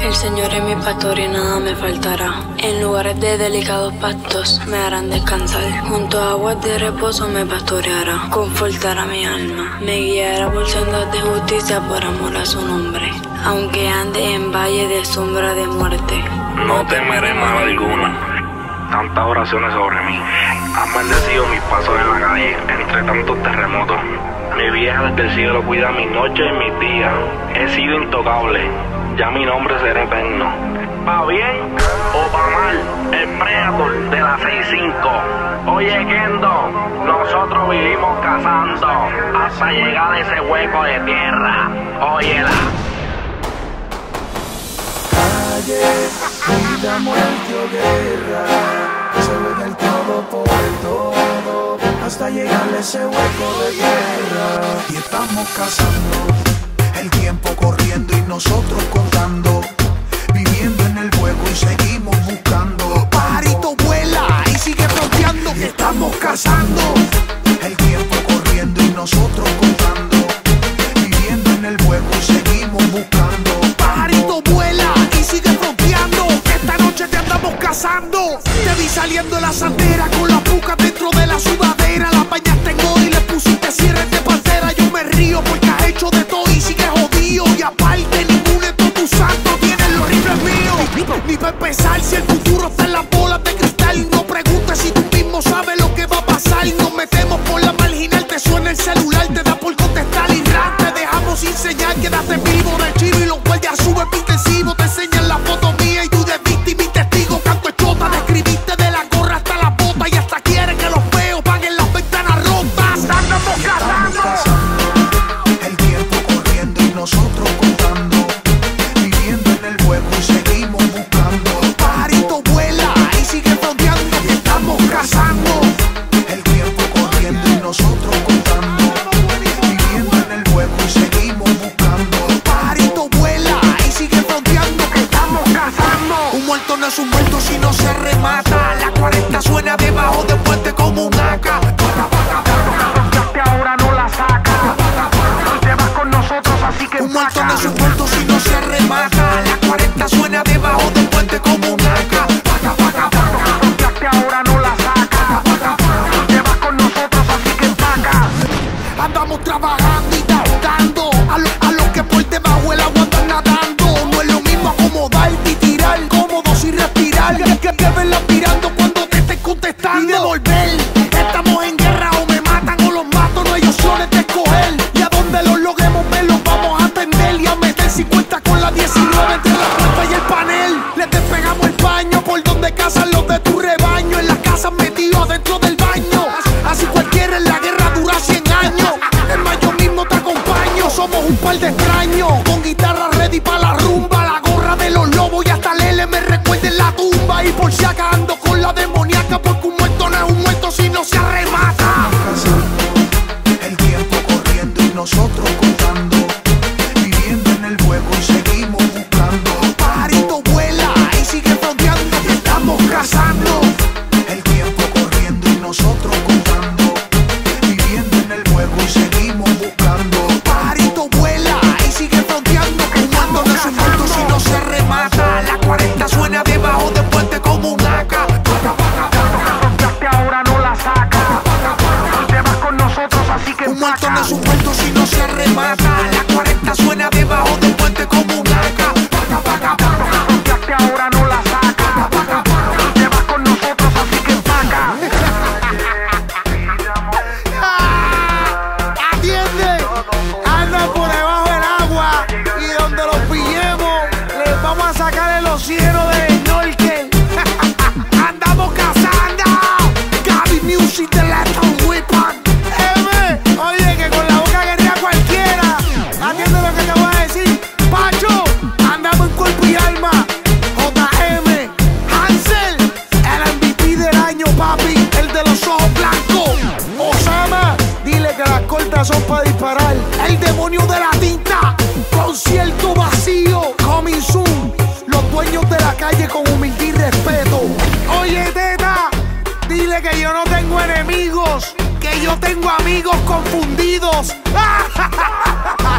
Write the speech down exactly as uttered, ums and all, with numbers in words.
El Señor es mi pastor y nada me faltará. En lugares de delicados pastos me harán descansar. Junto a aguas de reposo me pastoreará. Confortará mi alma. Me guiará por sendas de justicia por amor a su nombre. Aunque ande en valle de sombra de muerte, no temeré mal alguna. Tantas oraciones sobre mí han bendecido mis pasos en la calle entre tantos terremotos. Mi vieja desde el cielo cuida mis noches y mis días. He sido intocable, ya mi nombre será eterno. Pa' bien o pa' mal, el Predator de la seis cinco. Oye, Kendo, nosotros vivimos cazando hasta llegar a ese hueco de tierra. Óyela. Vida, muerte o guerra, se ve del todo por el todo, hasta llegar a ese hueco de guerra. Y estamos cazando, el tiempo corriendo y nosotros contando, viviendo en el juego y seguimos buscando. Pajarito vuela y sigue fronteando. Y estamos cazando, el tiempo corriendo y nosotros contando, viviendo en el juego y seguimos buscando. Pajarito vuela y sigue fronteando, que esta noche te andamos cazando. Te vi saliendo de la sandera con las pucas dentro de la sudadera. Las bañaste en oro y le pusiste cierres de pantera. Yo me río porque has hecho de todo y sigues jodido. Y aparte ninguno de todos tus santos tiene los rifles míos. Ni para empezar, si el futuro está en las bolas de cristal, no preguntes si tú mismo sabes lo que va a pasar. Nos metemos por la marginal, te suena el celular, te da por contestar y ran, te dejamos sin señal. Quedaste vivo de chino y los guardias suben mi intensivo. Te enseñan la foto mía y tú de víctima y testigo. Canto chota, describiste de la gorra hasta la bota y hasta quieren que los feos paguen las ventanas rotas. Andamos cazando, el tiempo corriendo y nosotros contando, viviendo en el juego y seguimos buscando. Pajarito vuela y sigue fronteando. Y estamos cazando, el tiempo corriendo y nosotros contando, viviendo en el juego y seguimos buscando. Pajarito vuela y sigue fronteando, que estamos cazando. Un muerto no es un muerto si no se remata. La cuarenta suena debajo del puente como un A K. Ahora no la saca, te vas con nosotros así que un muerto no es un muerto si no se remata. La cuarenta suena debajo del puente como un A K. ahora no la saca, te vas con nosotros así que saca. Andamos trabajando y dando a los a lo que por debajo el agua andan nadando. No es lo mismo acomodar y tirar, cómodos y respirar, que, que, que verla mirando cuando te estén contestando. Y devolver, estamos en guerra, o me matan o los mato, no hay opciones de escoger. Y a donde los logremos ver los vamos a atender y a meter cincuenta con la diecinueve entre la puerta y el panel. Les despegamos el paño por donde cazan los de tu rebaño. En las casas metidos adentro del baño, así cualquiera en la guerra dura cien años. En mayo mismo te acompaño, somos un par de extraños con guitarra ready para la rumba. La gorra de los lobos y hasta Lele me recuerda en la tumba. Y por si acá ando con la demoníaca, porque un muerto no es un muerto si no se arremata. El tiempo corriendo y nosotros contando, viviendo en el juego y seguimos buscando. Pajarito vuela y sigue fronteando. Y estamos cazando, el tiempo corriendo y nosotros contando, viviendo en el juego y seguimos buscando. Pajarito vuela y sigue fronteando. Un muerto no es un muerto si no se remata. La cuarenta suena debajo del puente como un A K. ahora no la saca, te vas con nosotros así que un muerto no es un muerto si no se remata. La cuarenta suena debajo del puente como un A K. ahora no la saca, te vas con nosotros así que saca. Atiende, andan por debajo del agua y donde los pillemos les vamos a sacar el océano del norte. Andamos cazando, Gaby Music de Lethal Weapon. M, oye que con la boca guerrea cualquiera. Atiende lo que te voy a decir, Pacho, andamos en cuerpo y alma. J M, Hansel, el M V P del año, papi, el de los ojos blancos. Osama, dile que las cortas son para disparar. El demonio de la tinta, concierto vacío, coming soon. Los dueños de la calle con humildad y respeto. Oye, teta, dile que yo no tengo enemigos, que yo tengo amigos confundidos.